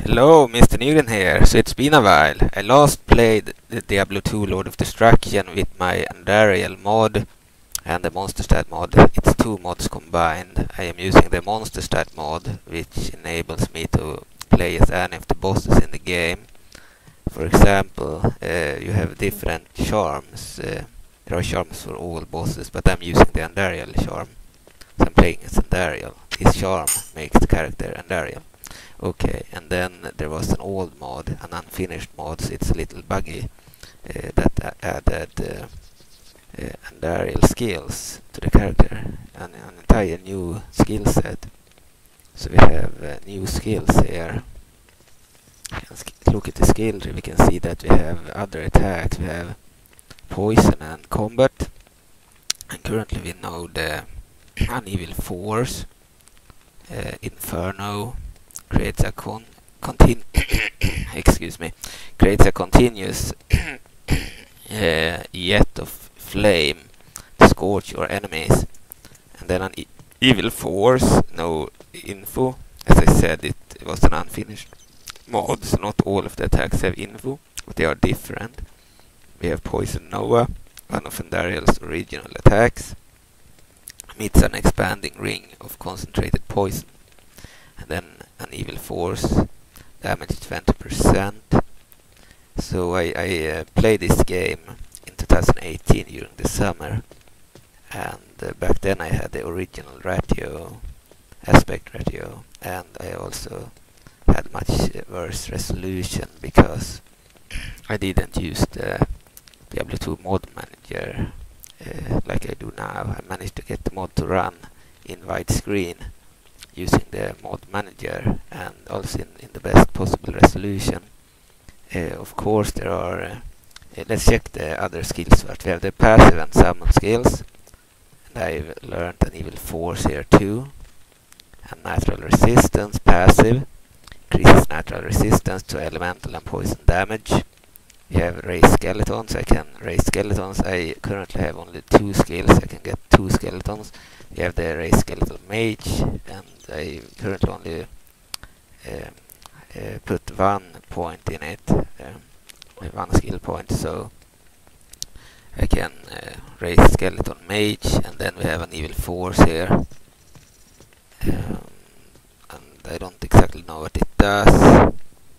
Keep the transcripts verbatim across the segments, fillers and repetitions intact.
Hello, Mister Newton here. So it's been a while. I last played the Diablo two Lord of Destruction with my Andariel Mod and the Monster Stat mod. It's two mods combined. I am using the Monster Stat mod, which enables me to play as any of the bosses in the game. For example, uh, you have different charms. Uh, there are charms for all bosses, but I'm using the Andariel charm. So I'm playing as Andariel. His charm makes the character Andariel. Okay, and then there was an old mod, an unfinished mod, so it's a little buggy, uh, that uh, added uh, uh, Andariel skills to the character, and an entire new skill set. So we have uh, new skills here. Look at the skill tree, we can see that we have other attacks, we have poison and combat, and currently we know the Uneven Force, uh, Inferno, creates a con continu excuse me creates a continuous uh, jet of flame to scorch your enemies, and then an e evil force, no info. As I said, it, it was an unfinished mod, so not all of the attacks have info, but they are different. We have Poison Nova, one of Andariel's original attacks, meets an expanding ring of concentrated poison, and then an evil force, damage twenty percent. So I, I uh, played this game in two thousand eighteen during the summer, and uh, back then I had the original ratio, aspect ratio, and I also had much uh, worse resolution because I didn't use the Diablo two mod manager uh, like I do now. I managed to get the mod to run in widescreen using the mod manager, and also in, in the best possible resolution. Uh, of course there are, uh, uh, let's check the other skills first. We have the passive and summon skills, and I've learned an evil force here too. And natural resistance, passive, increases natural resistance to elemental and poison damage. We have raise skeletons, I can raise skeletons. I currently have only two skills, I can get two skeletons. We have the raise skeletal mage, and I currently only uh, uh, put one point in it, uh, one skill point, so I can uh, raise skeleton mage, and then we have an evil force here, um, and I don't exactly know what it does.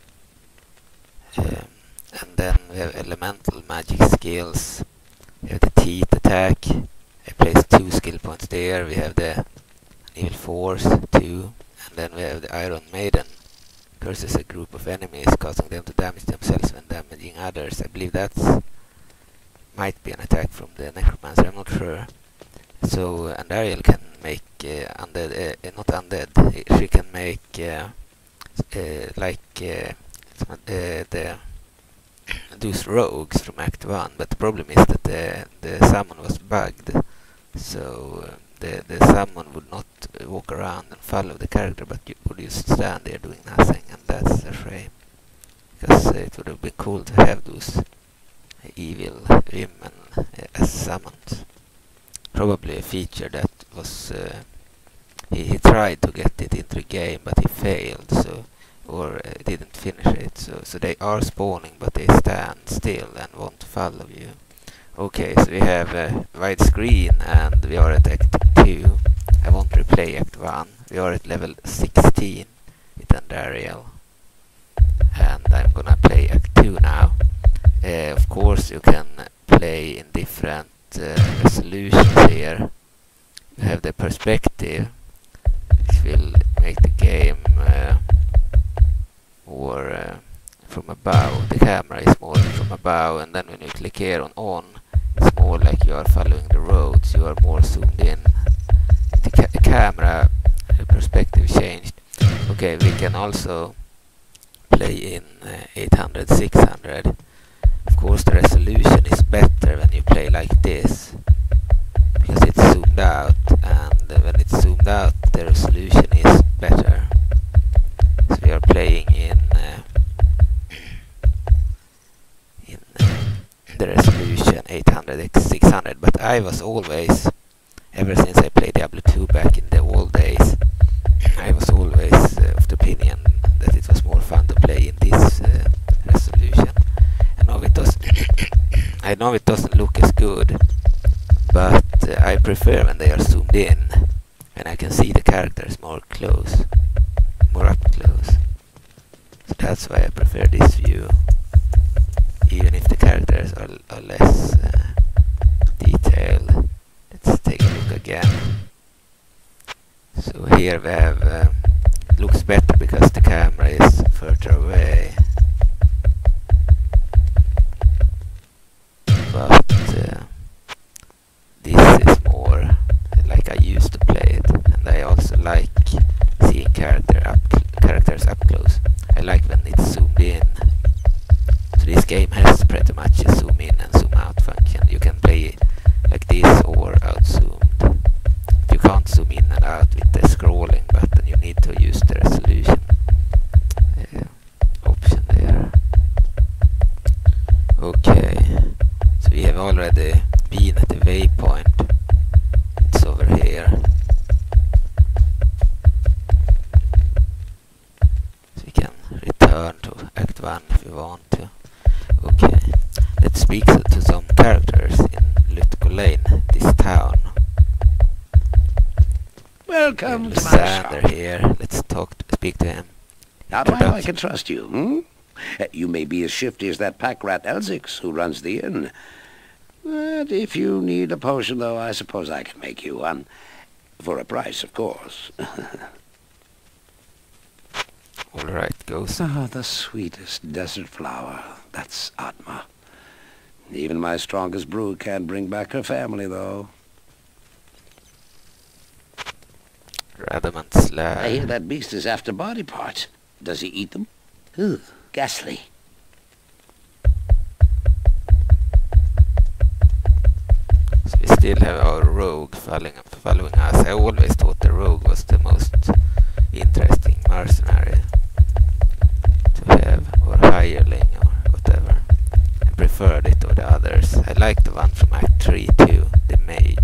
Um, and then we have elemental magic skills. We have the teeth attack. I placed two skill points there. We have the evil force, two, and then we have the Iron Maiden. Curses a group of enemies, causing them to damage themselves when damaging others. I believe that's might be an attack from the Necromancer, I'm not sure. So Andariel can make uh, undead, uh, not undead, she can make uh, uh, like uh, uh, the those rogues from Act one, but the problem is that the, the summon was bugged, so uh, the, the summon would not uh, walk around and follow the character, but you would just stand there doing nothing, and that's a shame, because uh, it would have been cool to have those uh, evil women uh, as summons. Probably a feature that was, uh, he, he tried to get it into the game, but he failed, so or uh, didn't finish it, so so they are spawning, but they stand still and won't follow you. Okay, so we have a wide screen, and we are at Act two. I won't replay Act one. We are at level sixteen with Andariel, and I'm gonna play Act two now. Uh, of course, you can play in different uh, resolutions here. You have the perspective, which will make the game uh, or uh, from above. The camera is more from above, and then when you click here on on, it's more like you are following the roads, you are more zoomed in. The ca camera uh, perspective changed. Okay, we can also play in uh, eight hundred, six hundred. Of course the resolution is better when you play like this, because it's zoomed out, and uh, when it's zoomed out the resolution is better. So we are playing in uh, in uh, the resolution eight hundred by six hundred, but I was always, ever since I played Diablo two back in the old days, I was always uh, of the opinion that it was more fun fun to play in this uh, resolution. I know it doesn't. I know it doesn't look as good, but uh, I prefer when they are zoomed in and I can see the characters more close, more up close. So that's why I prefer this view, even if the characters are, are less uh, detailed. Let's take a look again. So here we have, um, it looks better because the camera is further away. But uh, this is more like I used to play it, and I also like seeing character up characters up close. I like when it's zoomed in. So this game has pretty much a zoom in and zoom out function. You can play like this or out zoomed. If you can't zoom in and out with the scrolling button, you need to use the resolution uh, option there. Okay, so we have already been at the waypoint. It's over here. So we can return to Act one if we want to. Okay, let's speak to, to some characters in Lane, this town. Welcome to my Sander shop. here. Let's talk, to, speak to him. How do I know I can trust you, hmm? Uh, You may be as shifty as that pack rat Elzix who runs the inn. But if you need a potion, though, I suppose I can make you one. For a price, of course. Alright, goes. Ah, the sweetest desert flower. That's Atma. Even my strongest brew can't bring back her family, though. Radaments Lair. I hear that beast is after body parts. Does he eat them? Ugh, ghastly. So we still have our rogue following, following us. I always thought the rogue was the most interesting mercenary to have, or hireling, or whatever. I preferred it over the others. I like the one from Act three too, the mage.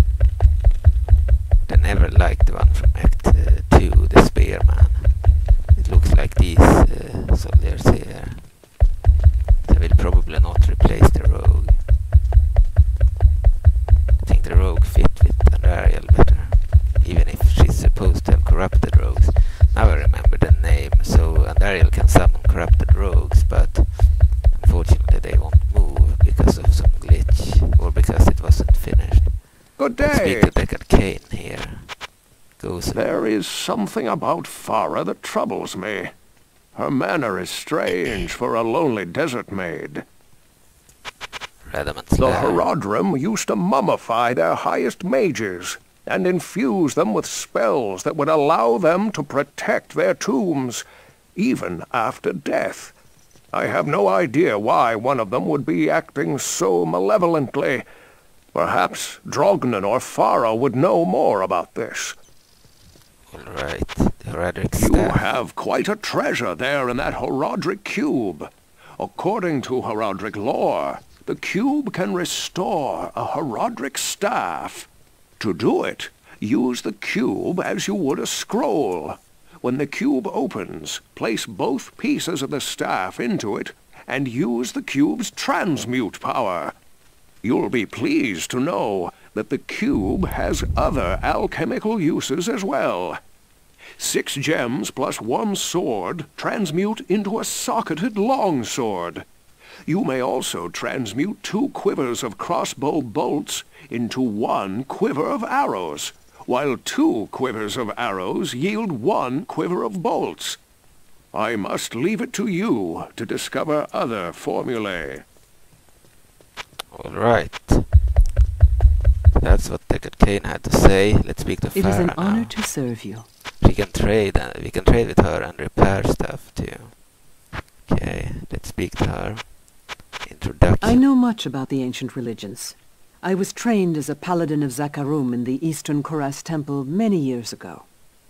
I never liked the one from Act uh, two, the spearman. It looks like these uh, soldiers here. I will probably not replace the rogue. I think the rogue fit with Andariel better, even if she's supposed to have corrupted rogues. Now I remember the name, so Andariel can summon corrupted rogues, but unfortunately they won't move because of some glitch, or because it wasn't finished. Good day. Let's speak to Deckard Cain here. Goes. There is something about Farah that troubles me. Her manner is strange for a lonely desert maid. Radaments The Lair. Haradrim used to mummify their highest mages and infuse them with spells that would allow them to protect their tombs, even after death. I have no idea why one of them would be acting so malevolently. Perhaps Drognan or Farah would know more about this. Alright, the Radric You staff. have quite a treasure there in that Horadric cube. According to Horadric lore, the cube can restore a Horadric staff. To do it, use the cube as you would a scroll. When the cube opens, place both pieces of the staff into it and use the cube's transmute power. You'll be pleased to know that the cube has other alchemical uses as well. Six gems plus one sword transmute into a socketed longsword. You may also transmute two quivers of crossbow bolts into one quiver of arrows, while two quivers of arrows yield one quiver of bolts. I must leave it to you to discover other formulae. Alright. That's what Deckard Cain had to say. Let's speak to Farah now. It is an honor to serve you. We can trade, uh, we can trade with her and repair stuff too. Okay, let's speak to her. Introduction. I know much about the ancient religions. I was trained as a paladin of Zakarum in the Eastern Koras Temple many years ago.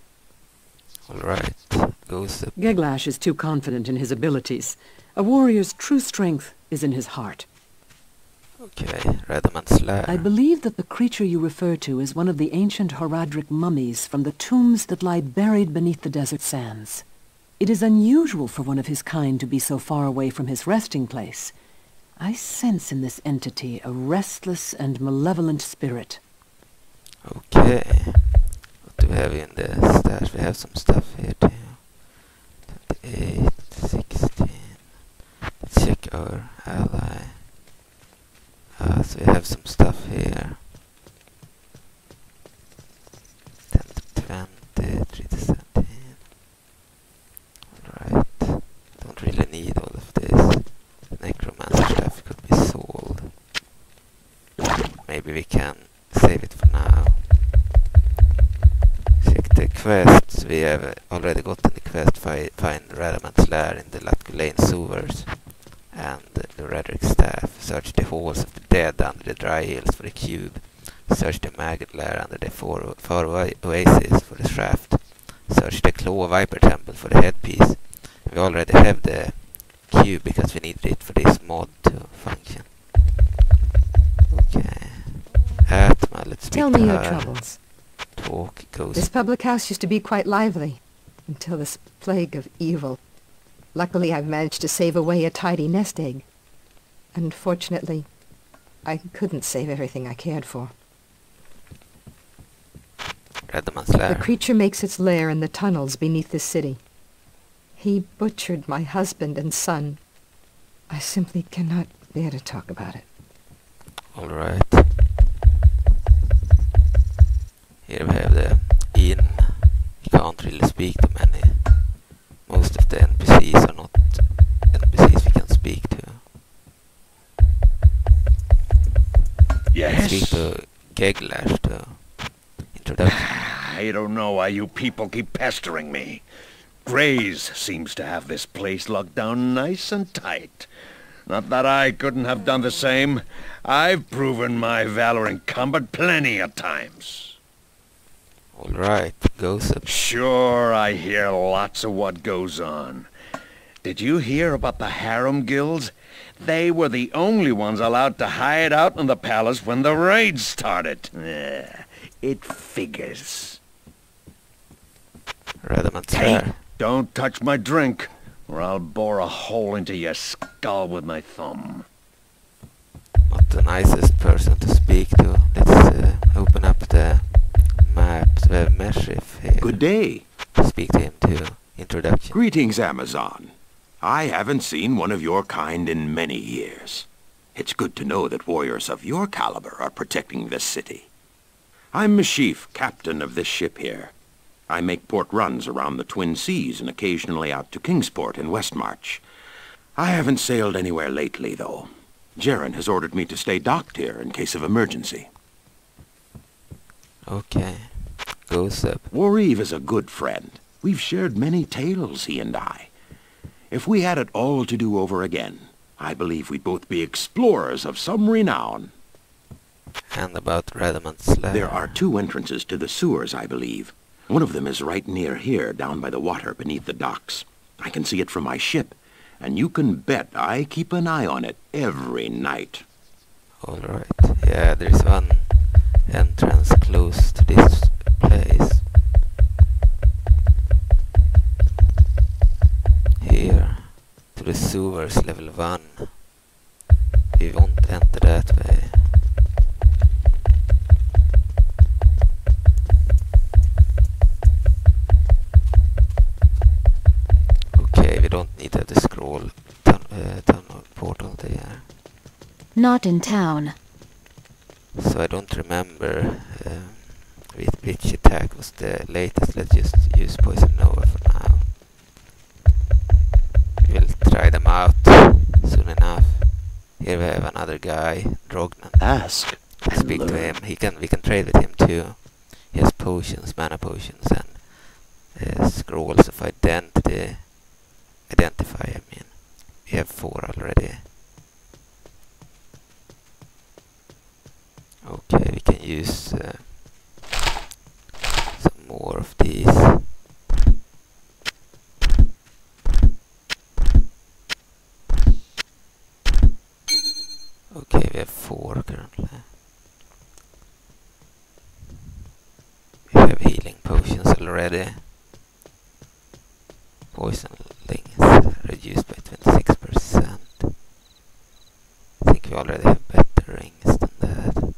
Alright, goes the... Geglash is too confident in his abilities. A warrior's true strength is in his heart. Okay, Radaments Lair. I believe that the creature you refer to is one of the ancient Horadric mummies from the tombs that lie buried beneath the desert sands. It is unusual for one of his kind to be so far away from his resting place. I sense in this entity a restless and malevolent spirit. Okay. What do we have in the stash? We have some stuff here too. twenty-eight, sixteen. Let's check our ally. Uh, so we have some stuff here. ten to twenty, three to seventeen. Alright. Don't really need all of this. Necromancer stuff could be sold. Maybe we can save it for now. Check the quests. We have already gotten the quest fi find Radament's Lair in the Lane sewers and the Redrick staff. Search the halls of the dead under the dry hills for the cube. Search the maggot lair under the far, far oasis for the shaft. Search the claw viper temple for the headpiece. We already have the cube because we needed it for this mod to function. Okay. Atma, let's speak Tell to me your her. troubles. Talk goes. This public house used to be quite lively, until this plague of evil. Luckily, I've managed to save away a tidy nest egg. Unfortunately, I couldn't save everything I cared for. Radament's Lair. The creature makes its lair in the tunnels beneath the city. He butchered my husband and son. I simply cannot bear to talk about it. Alright. Here we have the inn. You can't really speak to many. Most of the N P Cs are not N P Cs we can speak to. Yes? Speak to Geglash to introduction. I don't know why you people keep pestering me. Grays seems to have this place locked down nice and tight. Not that I couldn't have done the same. I've proven my valor in combat plenty of times. Alright, goes up. Sure, I hear lots of what goes on. Did you hear about the harem guilds? They were the only ones allowed to hide out in the palace when the raids started. Eh, it figures. Radament's Hey, Lair. don't touch my drink, or I'll bore a hole into your skull with my thumb. Not the nicest person to speak to. Let's uh, open up the map. We have Meshif here. Good day. Speak to him too. Introduction. Greetings, Amazon. I haven't seen one of your kind in many years. It's good to know that warriors of your caliber are protecting this city. I'm Meshif, captain of this ship here. I make port runs around the Twin Seas and occasionally out to Kingsport in Westmarch. I haven't sailed anywhere lately, though. Jaren has ordered me to stay docked here in case of emergency. Okay. Goes up. Warrive is a good friend. We've shared many tales, he and I. If we had it all to do over again, I believe we'd both be explorers of some renown. And about Radament's Lair. There are two entrances to the sewers, I believe. One of them is right near here, down by the water beneath the docks. I can see it from my ship, and you can bet I keep an eye on it every night. Alright. Yeah, there's one entrance close to this place. Here. To the sewers, level one. We won't enter that way. Okay, we don't need to have the scroll tun uh, tunnel portal there. Not in town. So I don't remember um, which, which attack was the latest. Let's just use Poison Nova for now. We'll try them out soon enough. Here we have another guy, Drognan. Ask and Speak to learn. him. He can. We can trade with him too. He has potions, mana potions, and uh, scrolls of identity. Identify. I mean, we have four already. Okay, we can use uh, some more of these. Okay, we have four currently. We have healing potions already. poison lings reduced by twenty-six percent. I think we already have better rings than that.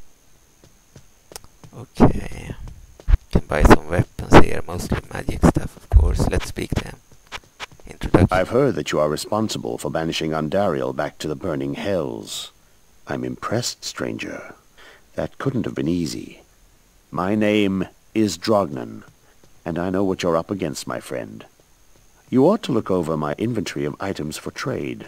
Okay. Can buy some weapons here, mostly magic stuff, of course. Let's speak to him. Introduction. I've heard that you are responsible for banishing Andariel back to the burning hells. I'm impressed, stranger. That couldn't have been easy. My name is Drognan, and I know what you're up against, my friend. You ought to look over my inventory of items for trade.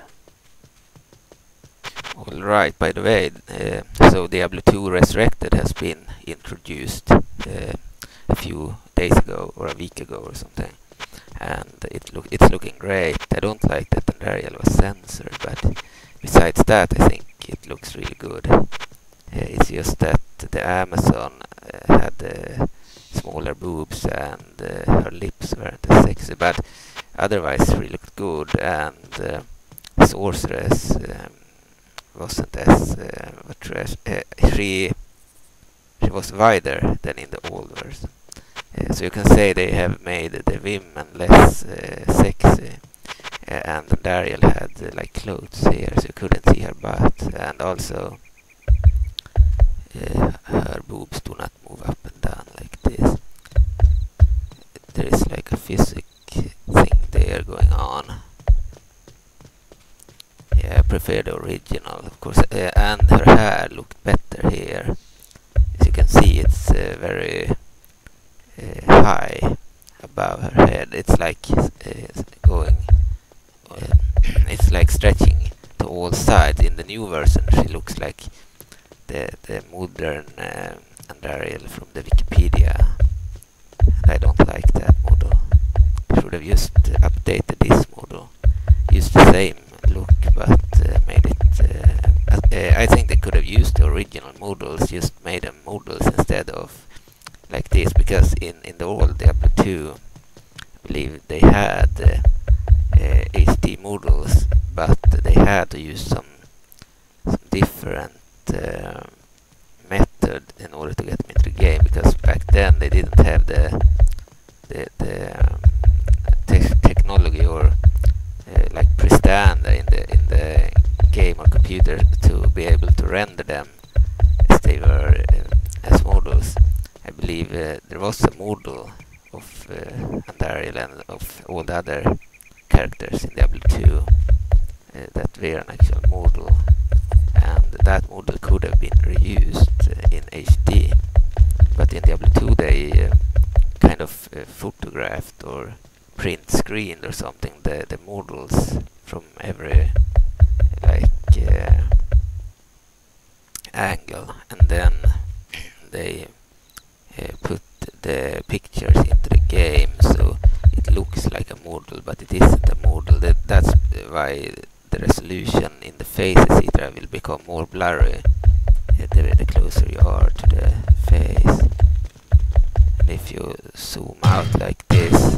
Alright, by the way, uh, so Diablo two Resurrected has been introduced uh, a few days ago, or a week ago or something. And it look it's looking great. I don't like that Andariel was censored, but besides that, I think it looks really good. Uh, it's just that the Amazon uh, had uh, smaller boobs and uh, her lips weren't as sexy, but otherwise it really looked good. And uh, Sorceress um, wasn't as uh, what trash, uh, she she was wider than in the old version. Uh, so you can say they have made the women less uh, sexy, uh, and Andariel had uh, like clothes here, so you couldn't see her butt, and also uh, her boobs do not move up and down like this. There is like a physic thing there going on. Yeah, I prefer the original, of course, uh, and her hair looked better here. As you can see, it's uh, very Uh, high above her head. It's like uh, going uh, it's like stretching to all sides. In the new version she looks like the the modern uh, Andariel from the Wikipedia, and I don't like that model. Should have just uh, updated this model, used the same look but uh, made it uh, uh, I think they could have used the original models, just made them models instead of like this, because in, in the old Diablo two, I believe they had uh, uh, H D models, but they had to use some, some different uh, method in order to get them into the game, because back then they didn't have the the, the um, te technology or uh, like prestanda in the in the game or computer to be able to render them as they were uh, as models. I believe uh, there was a model of uh, Andariel and of all the other characters in Diablo two uh, that were an actual model, and that model could have been reused uh, in H D, but in Diablo two they uh, kind of uh, photographed or print screened or something the, the models from every like uh, angle, and then they Uh, put the pictures into the game, so it looks like a model, but it isn't a model. That, that's why the resolution in the faces et cetera will become more blurry uh, the, the closer you are to the face. And if you zoom out like this,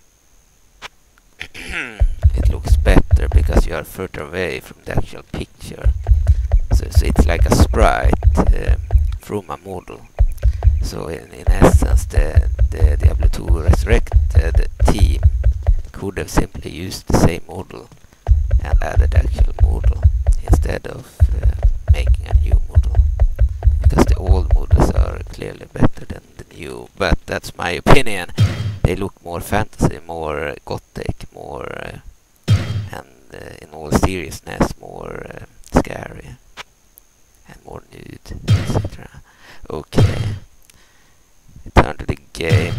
it looks better because you are further away from the actual picture. So, so it's like a sprite um, from a model. So in, in essence, the, the Diablo two Resurrected team could have simply used the same model and added the actual model instead of uh, making a new model, because the old models are clearly better than the new. But that's my opinion. They look more fantasy, more gothic, more uh, and uh, in all seriousness more uh, scary and more nude, et cetera. Okay. Turn to the game.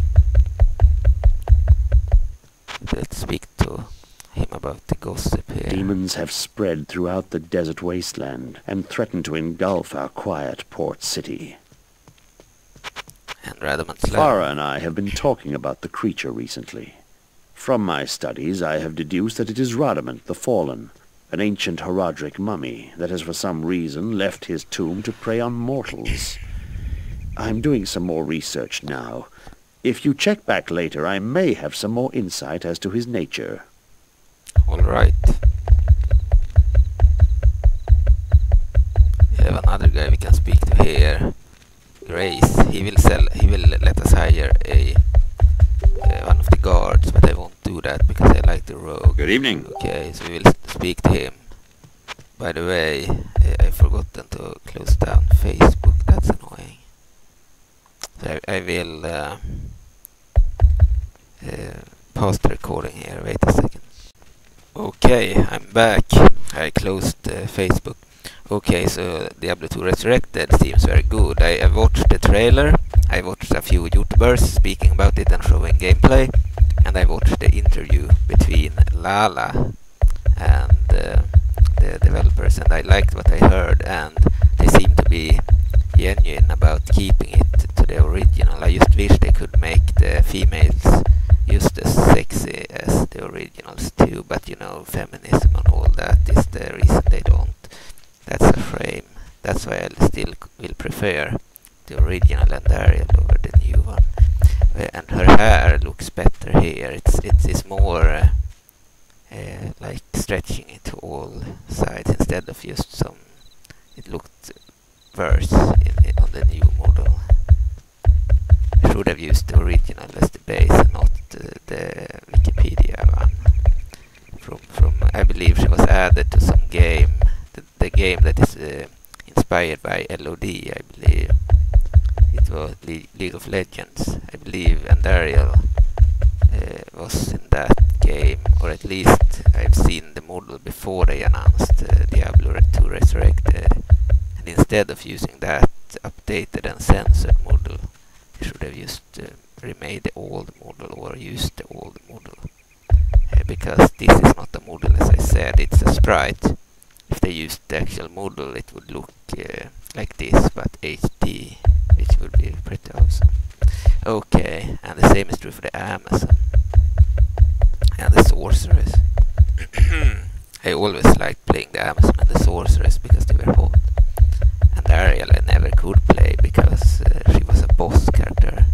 Let's speak to him about the gossip here. Demons have spread throughout the desert wasteland and threaten to engulf our quiet port city. And Radaments. Farah and I have been talking about the creature recently. From my studies, I have deduced that it is Radament the Fallen, an ancient Horadric mummy that has for some reason left his tomb to prey on mortals. I'm doing some more research now. If you check back later, I may have some more insight as to his nature. All right. We have another guy we can speak to here. Grace. He will sell. He will let us hire a uh, one of the guards, but I won't do that because I like the rogue. Good evening. Okay, so we will speak to him. By the way, uh, I forgotten to close down Facebook. That's annoying. So I, I will uh, uh, pause the recording here. Wait a second. Okay, I'm back. I closed uh, Facebook. Okay, so Diablo two Resurrected seems very good. I, I watched the trailer. I watched a few YouTubers speaking about it and showing gameplay. And I watched the interview between Lala and uh, the developers, and I liked what I heard, and they seem to be genuine about keeping it to the original. I just wish they could make the females just as sexy as the originals too, but you know, feminism and all that is the reason they don't. That's a shame. That's why I still will prefer the original Andariel over the new one. Uh, and her hair looks better here. It's it's, it's more uh, uh, like stretching it to all sides instead of just some. It looked worse in, in, on the new model. I should have used the original as the base and not uh, the Wikipedia one. From from I believe she was added to some game, the, the game that is uh, inspired by L O D. I believe it was Le League of Legends. I believe Andariel uh, was in that game, or at least I've seen the model before they announced uh, Diablo two Resurrected. And instead of using that updated and censored model, they should have just uh, remade the old model or used the old model. Uh, because this is not a model, as I said, it's a sprite. If they used the actual model, it would look uh, like this, but H D, which would be pretty awesome. Okay, and the same is true for the Amazon and the Sorceress. I always liked playing the Amazon and the Sorceress because they were hot. And Ariel I never could play because uh, she was a boss character.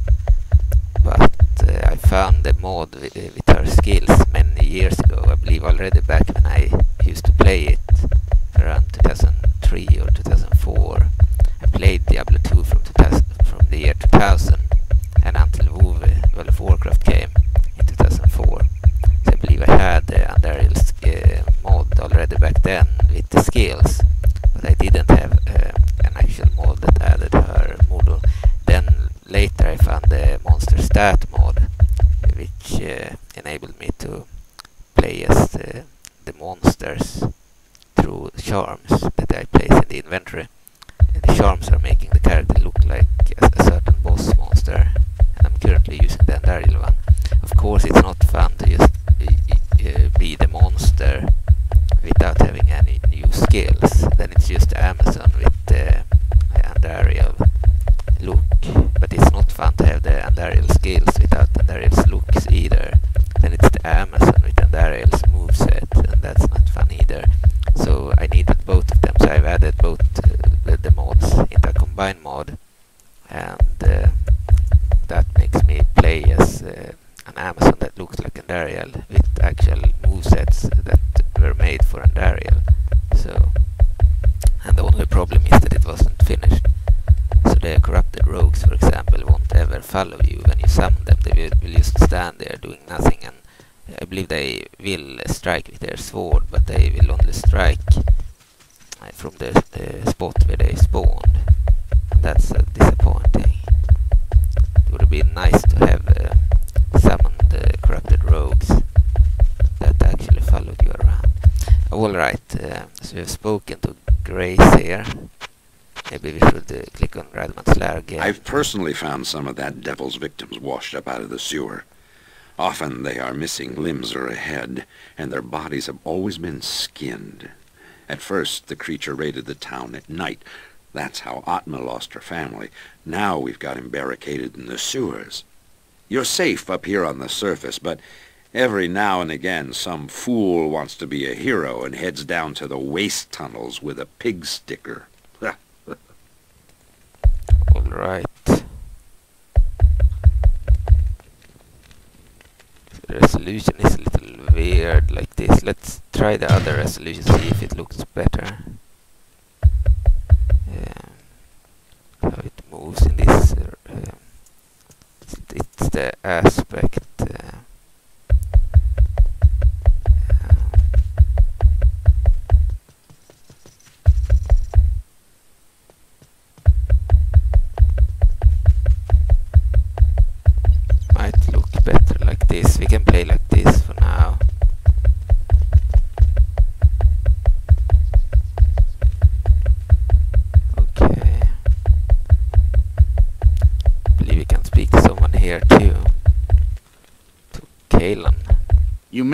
But uh, I found the mod with, uh, with her skills many years ago. I believe already back when I used to play it around two thousand three or two thousand four. I played Diablo two from, two thousand, from the year two thousand and until WoW, World of Warcraft came in two thousand four. So I believe I had the uh, Andariel's uh, mod already back then with the skills, but I didn't have uh, an actual mod that added her model. Then later I found the monster stat mod, which uh, enabled me to play as uh, the monsters through charms that I place in the inventory. And the charms are making the character look like a, a certain boss monster, and I'm currently using the Andariel one. Of course, it's not fun to just uh, be the monster without having any new skills. Then it's just the Amazon with the Andariel look. But it's not fun to have the Andariel skills without Andariel's looks either. Then it's the Amazon with Andariel's moveset, and that's not fun either. So I needed both of them, so I've added both uh, the, the mods into a combined mod, and uh, that makes me play as uh, an Amazon that looks like Andariel with actual movesets that were made for Andariel. So, and the only problem is that it wasn't finished. So the corrupted rogues, for example, won't ever follow you when you summon them. They will, will just stand there doing nothing, and I believe they will strike with their sword, but they will only strike uh, from the uh, spot where they spawned. And that's uh, disappointing. It would have been nice to have uh, summoned uh, corrupted rogues that actually followed you around. Alright, uh, so we have spoken to Grace here. Maybe we should uh, click on Radament's Lair again. I've personally found some of that devil's victims washed up out of the sewer. Often they are missing limbs or a head, and their bodies have always been skinned. At first, the creature raided the town at night. That's how Atma lost her family. Now we've got him barricaded in the sewers. You're safe up here on the surface, but every now and again some fool wants to be a hero and heads down to the waste tunnels with a pig sticker. Alright. The resolution is a little weird like this. Let's try the other resolution, see if it looks better. Um, how it moves in this. Uh, it's, it's the aspect. Uh,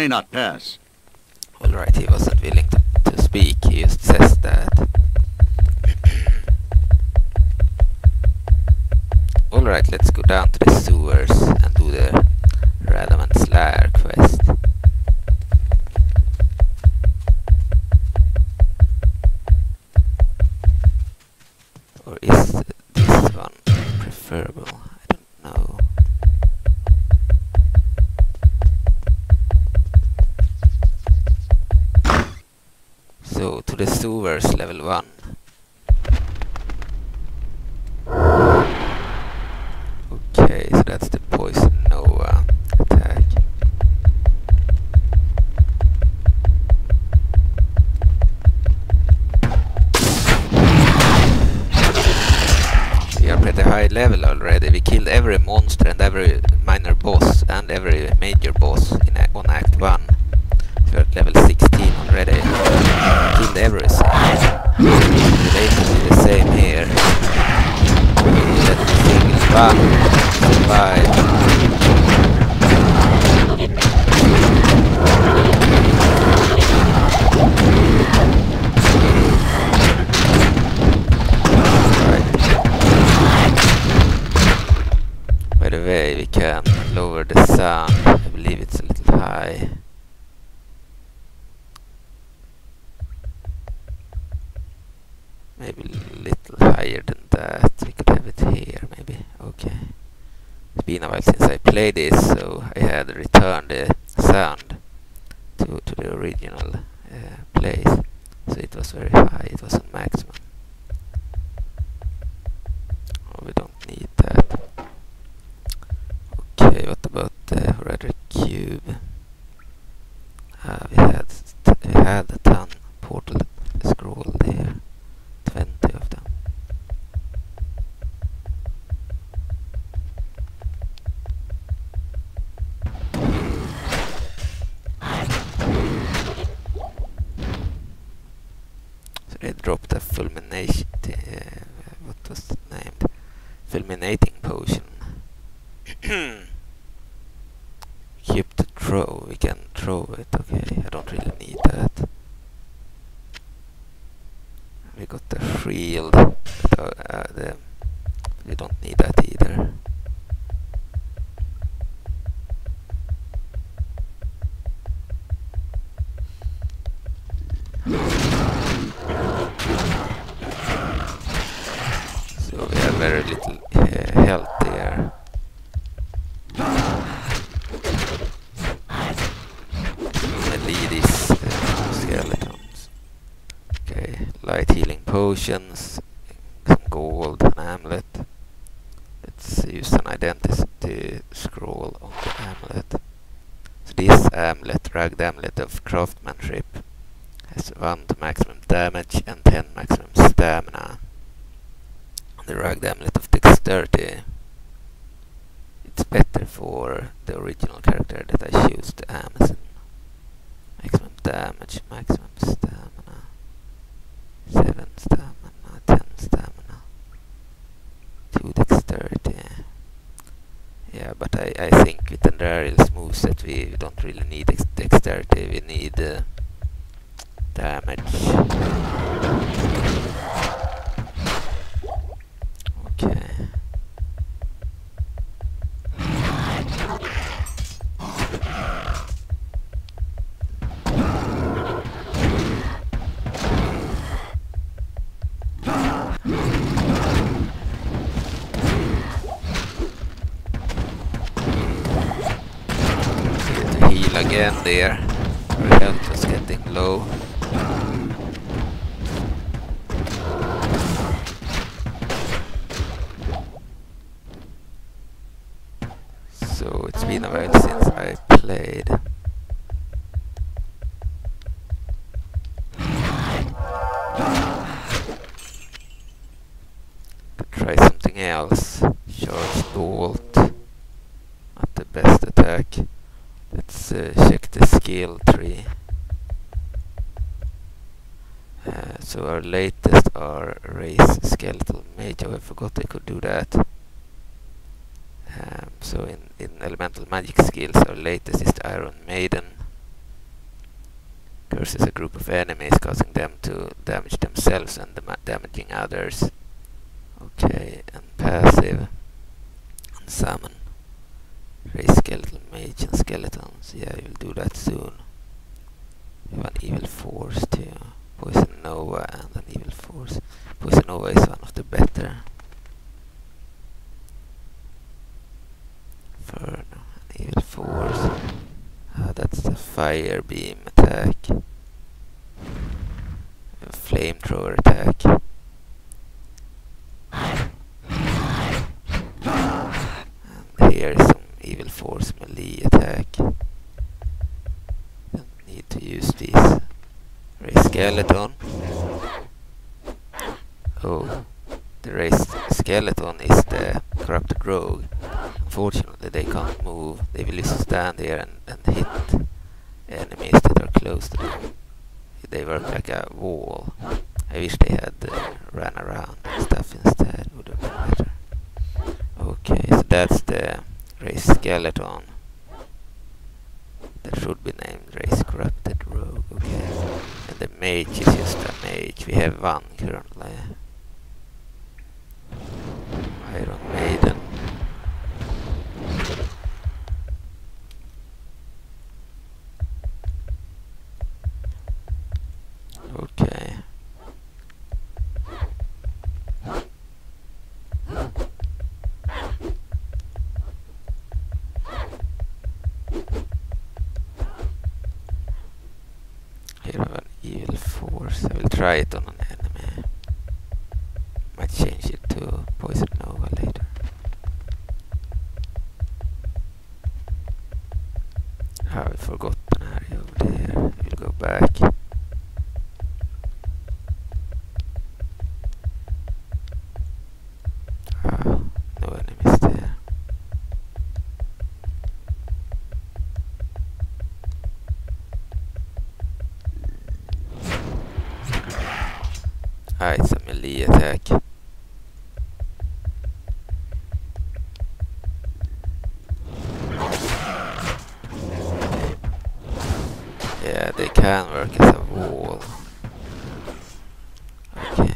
may not pass. Alright, he wasn't willing to, to speak, he just says that. Alright, let's go down to the sewers and do the Radaments Lair quest. Or is this one preferable? I don't know. So, to the sewers, level one. Okay, so that's the Poison Nova attack. We are pretty high level already. We killed every monster and every minor boss and every major boss in a on Act one. We're at level sixteen already. Killed everything. Basically the same here. Let the single one survive. By the way, we can lower the sound. I believe it's a little high. Maybe a little higher than that. We could have it here, maybe. Okay. It's been a while since I played this, so I had returned the sound to, to the original uh, place. So it was very high, it was on maximum. Oh, we don't need that. Okay, what about the Radar Cube? Uh, we had we had a ton portal scroll there. twenty of them. So they dropped a fulmination. Uh, what was it named? Fulminating potion. Keep to throw. We can throw it. Okay, I don't really need that. We got the shield. But, uh, uh, the, we don't need that either. So we have very little uh, health there. And lead these uh, skeletons. Okay, light healing potions, some gold, an amulet. Let's use an identity scroll on the amulet. So this amulet, rugged amulet of craftsmanship, has one to maximum damage and ten maximum stamina. The rugged amulet of dexterity, it's better for the original character that I choose, the Amazon. Maximum damage, maximum stamina, seven stamina, ten stamina, two dexterity. Yeah, but I, I think with Andariel's moveset we don't really need dex dexterity, we need uh, damage. Okay. To heal again there. Our health was getting low. So it's been a while since I played. Try something else. Charge bolt. Not the best attack. Let's uh, check the skill tree. Uh, so our latest are raise skeletal mage. Oh, I forgot I could do that. Um, so in, in elemental magic skills, our latest is the Iron Maiden. versus a group of enemies, causing them to damage themselves and dam damaging others. Okay, and passive. And summon. Raise skeletal mage and skeletons. Yeah, I will do that soon. We have an evil force too. Poison Nova and an evil force. Poison Nova is one of the better. Inferno, an evil force. Ah, that's a fire beam attack. A flamethrower attack. And here is some evil force melee attack. Don't need to use these. Raise skeleton. Oh, the raised skeleton is the corrupted rogue. Unfortunately, they can't move. They will just stand here and, and hit enemies that are close to them. They work like a wall. I wish they had uh, ran around and stuff instead. Would have been better. Okay, so that's the raised skeleton. That should be named raised corrupted rogue. Okay, and the mage is just a mage. We have one currently. Iron Maiden. Okay. Here we have an evil force. I will try it on an enemy. Might change it to Poison Nova later. Ah, I forgot an area over there. We'll go back. Ah, no enemies there. Ah, it's a melee attack. Yeah, they can work as a wall. Okay.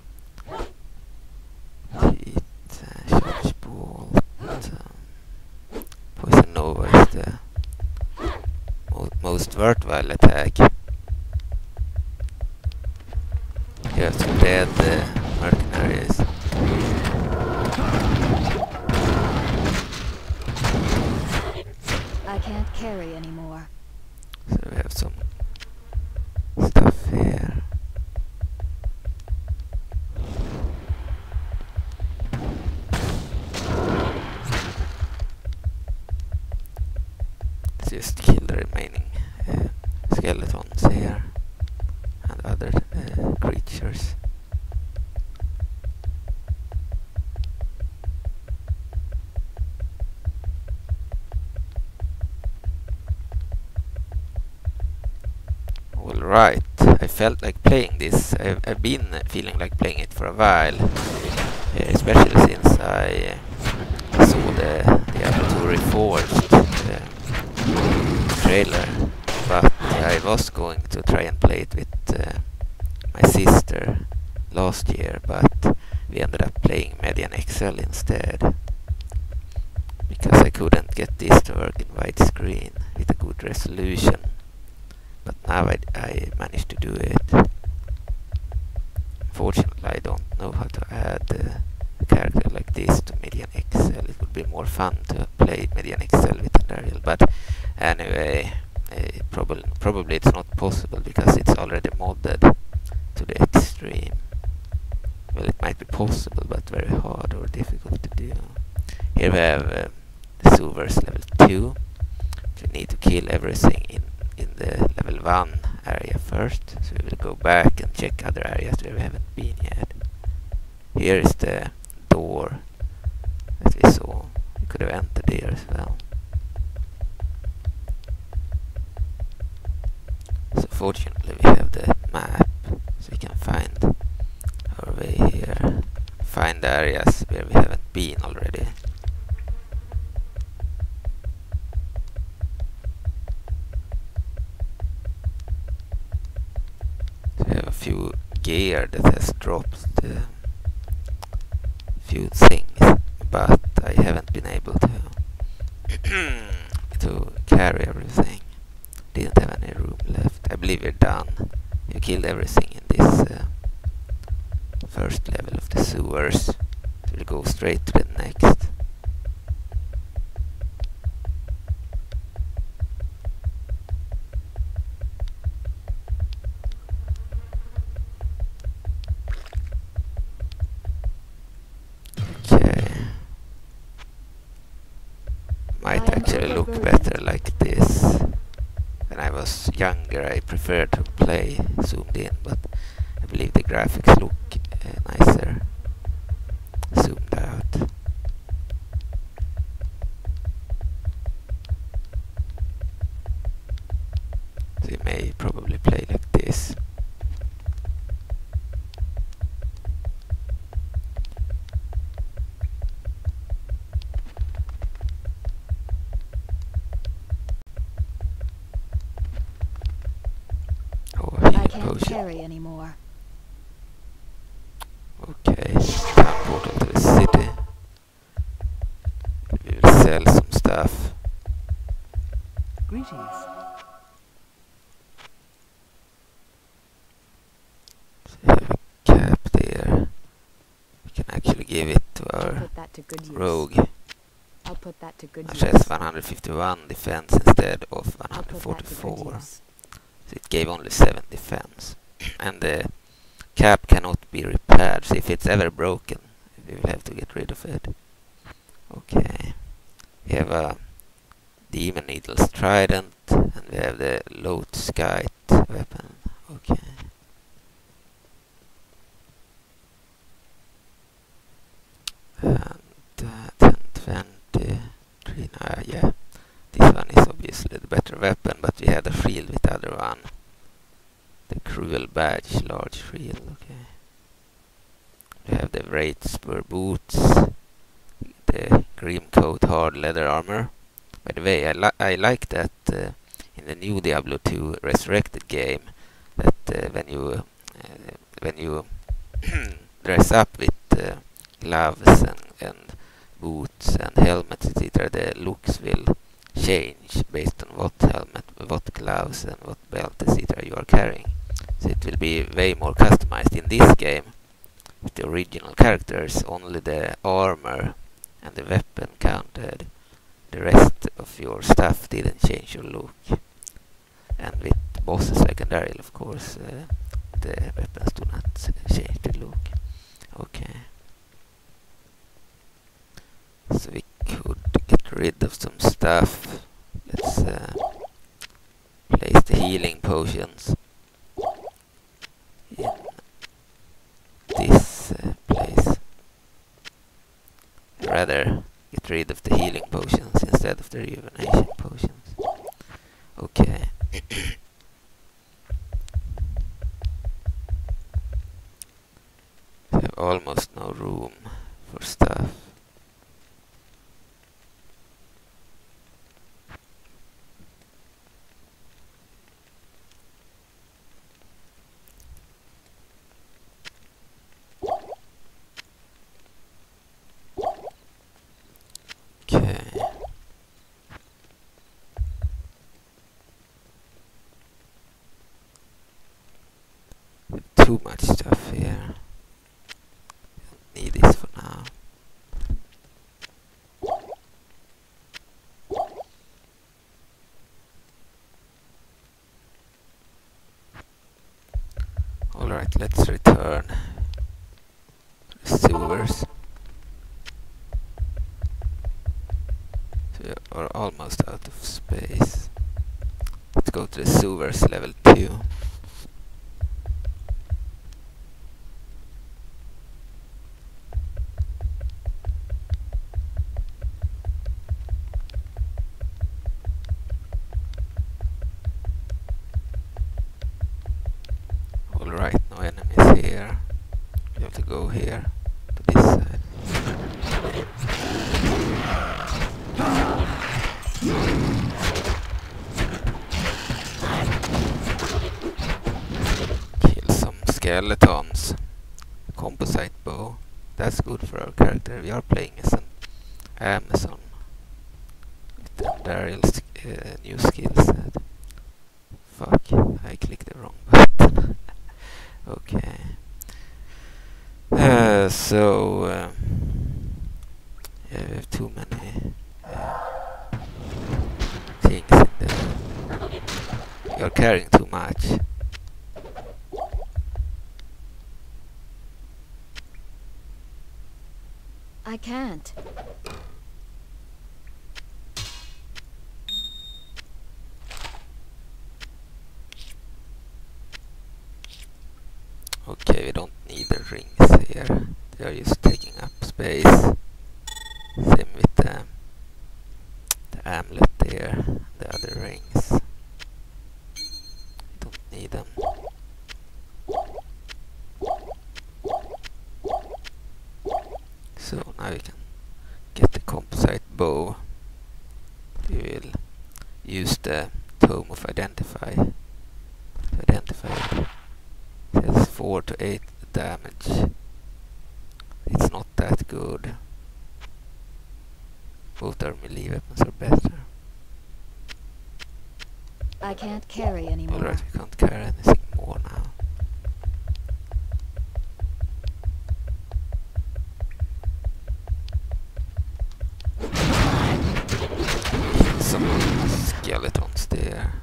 Heat, uh, charge ball. Um, Poison Nova is the mo most worthwhile attack. You have some dead uh, mercenaries. I can't carry anymore. So we have some stuff here. Let's just kill the remaining uh, skeletons here and other uh, creatures. Alright, I felt like playing this. I've, I've been feeling like playing it for a while, uh, especially since I uh, saw the Diablo two Reforged uh, trailer. But I was going to try and play it with uh, my sister last year, but we ended up playing Median X L instead, because I couldn't get this to work in widescreen with a good resolution. But now I, I managed to do it. Fortunately, I don't know how to add uh, a character like this to Median X L. It would be more fun to play Median X L with Andariel. But anyway, uh, probably probably it's not possible because it's already modded to the extreme. Well, it might be possible, but very hard or difficult to do. Here we have uh, the Suvers level two. We need to kill everything in in the level one area first, so we will go back and check other areas where we haven't been yet. Here is the door that we saw. We could have entered here as well. So fortunately we have the map, so we can find our way here, find areas where we haven't been already. few gear that has dropped a few things, but I haven't been able to to carry everything. Didn't have any room left. I believe we're done. You killed everything in this uh, first level of the sewers. So we'll go straight to the next. Okay. Might actually look better like this. When I was younger, I preferred to play zoomed in, but I believe the graphics look uh, nicer zoomed out. So you may probably play like this. I can't carry anymore. Okay, time portal to the city. We will sell some stuff. Greetings. So we have a cap there. We can actually give it to I'll our put that to good use. rogue, I'll put that to good which use. has one hundred fifty-one defense instead of one I'll hundred put that to good forty-four. use. So it gave only seven defense. And the cap cannot be repaired, so if it's ever broken, we will have to get rid of it. Okay. We have a Demon Needle's Trident, and we have the Load Skite weapon. Okay. And uh, ten twenty, three, uh, yeah. This one is obviously the better weapon, but we had a shield with the other one. The Cruel Badge, large shield, okay. We have the Wraith Spur boots, the Grim Coat hard leather armor. By the way, I, li I like that uh, in the new Diablo two Resurrected game, that uh, when you uh, when you dress up with uh, gloves and, and boots and helmets, et cetera, the looks will change based on what helmet, what gloves and what belt, et cetera you are carrying. So it will be way more customized. In this game, with the original characters, only the armor and the weapon counted. The rest of your stuff didn't change your look. And with bosses like Andariel, of course, uh, the weapons do not change the look. Okay. So we could get rid of some stuff. Let's uh, place the healing potions in this uh, place. I'd rather get rid of the healing potions instead of the rejuvenation potions. Okay. We have almost no room for stuff. Okay. Too much stuff here. Don't need this for now. Alright, let's return to the sewers. We are almost out of space. Let's go to the sewers level two. Alright, no enemies here. We have to go here to this side. Kill some skeletons. Composite bow. That's good for our character. We are playing as an Amazon with Andariel's uh, new skill set. Fuck, I clicked the wrong button. Okay. Uh, so, uh, yeah, we have too many uh, things in there. You're carrying too much. I can't. Okay, we don't need the rings here. They are just taking up space. Same with the, the amulet there, the other rings. We don't need them. So now we can get the composite bow. We will use the Tome of Identify to identify it. It has four to eight damage. It's not that good. Both our melee weapons are better. I can't carry anymore. Alright, we can't carry anything more now. Some skeletons there.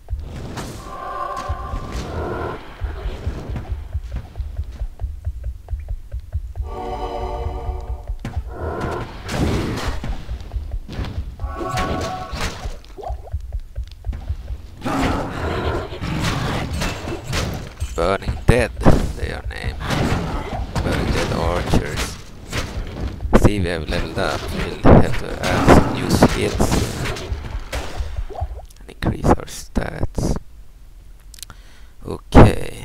Burning Dead, they are named. Burning Dead Archers. See, we have leveled up. We'll have to add some new skills and increase our stats. Okay.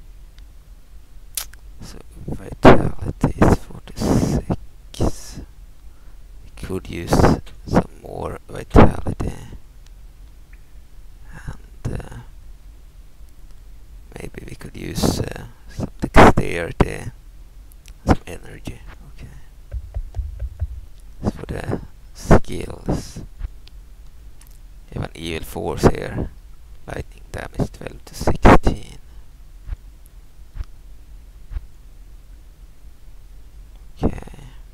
So vitality is forty-six. We could use some more vitality. And uh, maybe we could use uh, some dexterity, some energy. Okay. As for the skills, we have an evil force here. Lightning damage twelve to sixteen. Okay.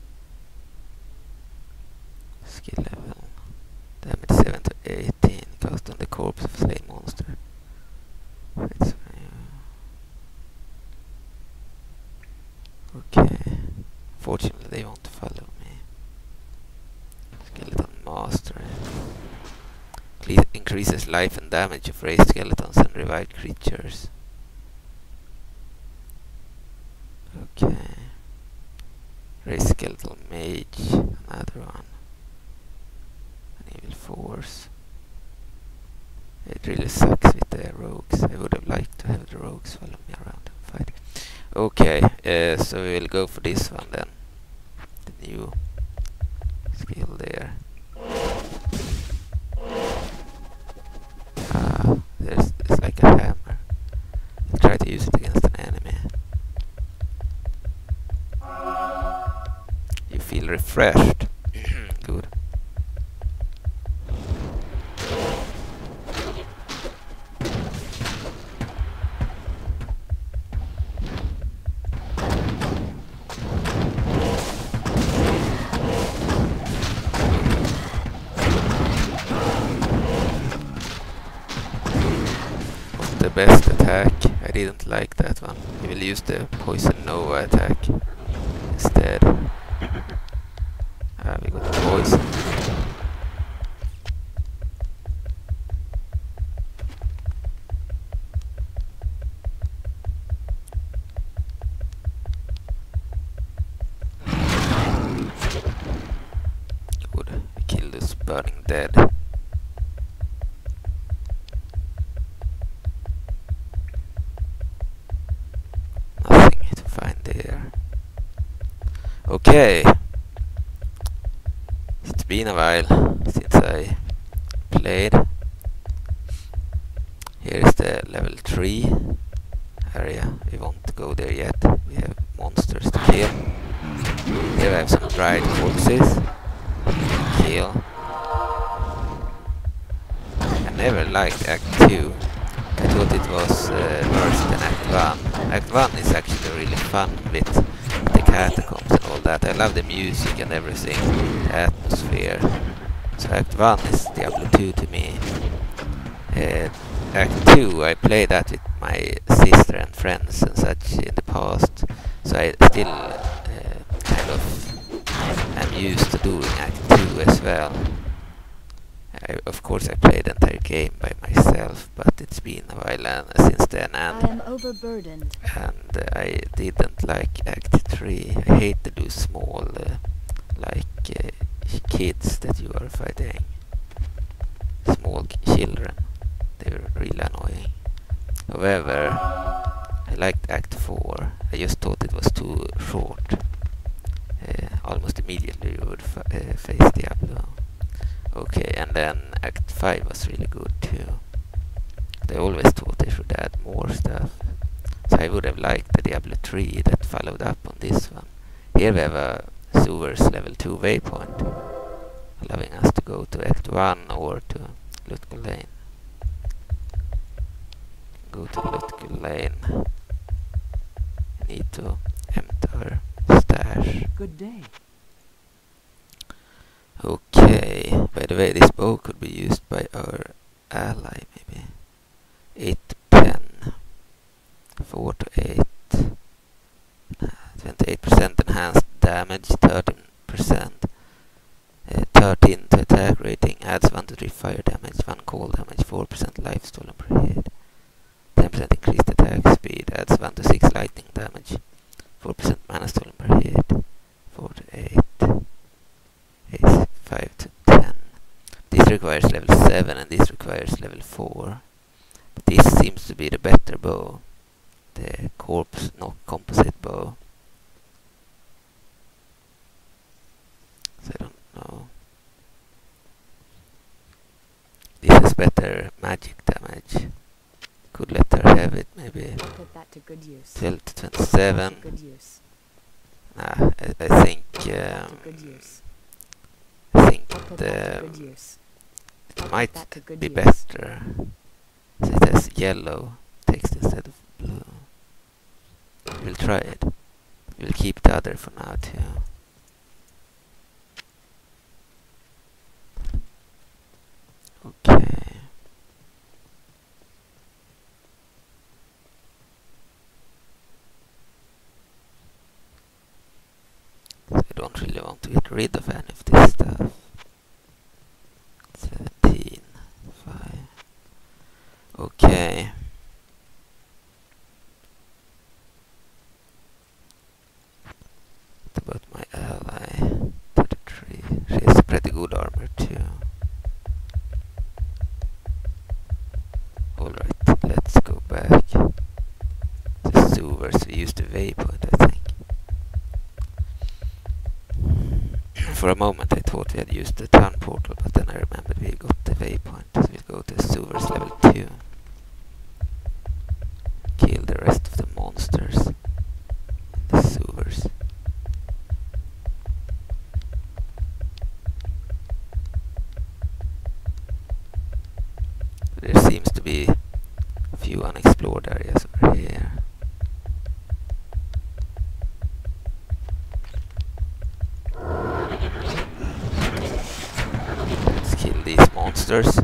Skill level. Damage seven to eighteen. Cast on the corpse of slain monster. It's okay. Fortunately, they won't follow me. Skeleton Master. Cle increases life and damage of raised skeletons and revived creatures. Okay. Raised Skeletal Mage. Another one. An Evil Force. It really sucks with the rogues. I would have liked to have the rogues follow me around and fight. Okay, uh, so we will go for this one then. The new skill there. Ah, there's it's like a hammer. I'll try to use it against an enemy. You feel refreshed. Good. Best attack. I didn't like that one. We will use the Poison Nova attack instead. Ah, we got poison. Good. We killed this Burning Dead. Okay, it's been a while since I played. Here is the level three. area. We won't go there yet. We have monsters to kill. Here we have some dried corpses. Kill. I never liked Act two. I thought it was uh, worse than Act one. Act one is actually really fun with the catacombs and all that. I love the music and everything, the atmosphere. So Act one is Diablo two to me. Uh, Act two, I played that with my sister and friends and such in the past. So I still uh, kind of am used to doing Act two as well. I, of course I played the entire game by myself, but it's been a while and, uh, since then, and, I am overburdened. and uh, I didn't like Act three. I hate to do small, uh, like uh, kids that you are fighting. Small children. They were really annoying. However, I liked Act four. I just thought it was too short. Uh, almost immediately you would fa uh, face Diablo. Okay, and then Act five was really good too. They always thought they should add more stuff. So I would have liked the Diablo three that followed up on this one. Here we have a sewers level two waypoint, allowing us to go to Act one or to Lutko Lane. Go to Lutko Lane. I need to empty our stash. Good day. Okay, by the way, this bow could be used by our ally, maybe. eight to ten. four to eight. twenty-eight percent enhanced damage, thirteen percent. Uh, thirteen to attack rating, adds one to three fire damage, one cold damage, four percent life stolen per hit. ten percent increased attack speed, adds one to six lightning damage, four percent mana stolen per hit. four to eight. Is five to ten. This requires level seven and this requires level four. But this seems to be the better bow. The corpse, not composite bow. So I don't know. This has better magic damage. Could let her have it, maybe. Put that to good use. twelve to twenty-seven. Good use. Nah, I, I think. To Um, good use. I think Put that to the, good use. it might that to good be use. better. So it has yellow text instead of blue. We'll try it. We'll keep the other for now too. Okay. So I don't really want to get rid of any of this stuff. seventeen, five. Okay. What about my ally? thirty-three. She has pretty good armor too. Alright, let's go back to sewers. We used the waypoint, I think. For a moment I thought we had used the town portal, but then I remembered we got the waypoint. So we'll go to sewers level two. Kill the rest of the monsters in the sewers. There seems to be a few unexplored areas over here. Let's kill these monsters.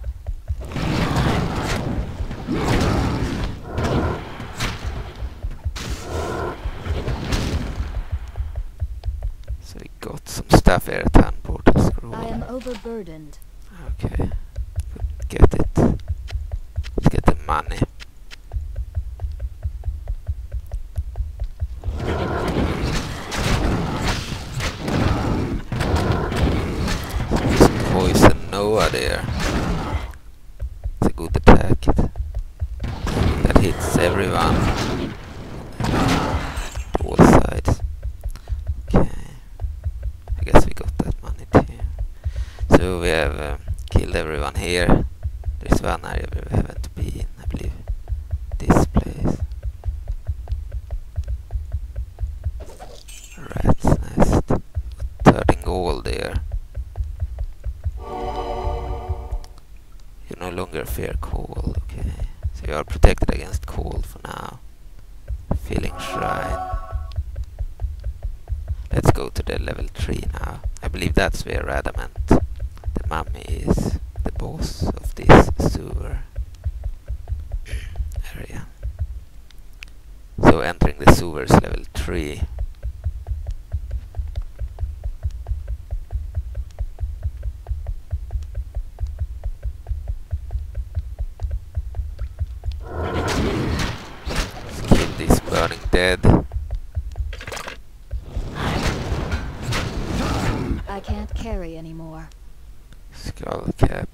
So we got some stuff here, town portal scroll. I am overburdened. Okay, get it. Let's get the money. Just poison Noah there. It's a good attack. That hits everyone. All sides. Okay. I guess we got that money too. So we have uh, killed everyone here. There's one area where we haven't been, I believe. This place. fear cold. Okay, so you are protected against cold for now. Filling shrine. Let's go to the level three now. I believe that's where Radament, the mummy, is the boss of this sewer area. So entering the sewers level three. Let's kill this burning dead. I can't carry anymore. Skull cap.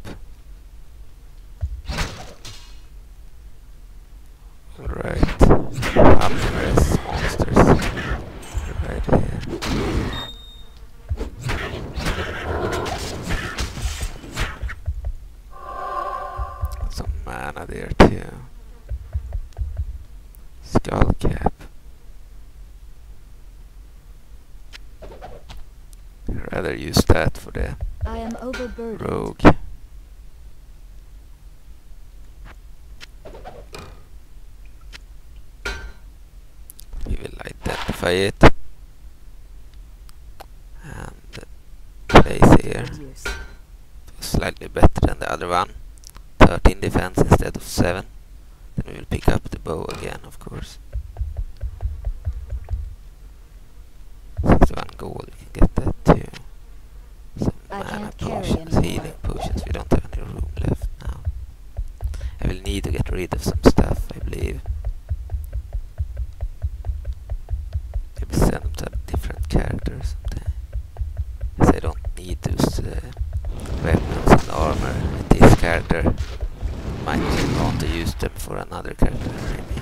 Alright. Omnivorous monsters. Right here. Some mana there too. Skull cap. I'd rather use that for the I am overburdened. rogue. We will identify it and place here. Good use. Slightly better than the other one. thirteen defense instead of seven. Then we will pick up the bow again, of course. sixty-one gold, we can get that too. Some I mana can't carry potions, anymore. healing potions. We don't have any room left now. I will need to get rid of some stuff, I believe. Maybe send them to a different character or something. Because I don't need those uh, weapons and armor with this character. Might want to use them for another character, maybe.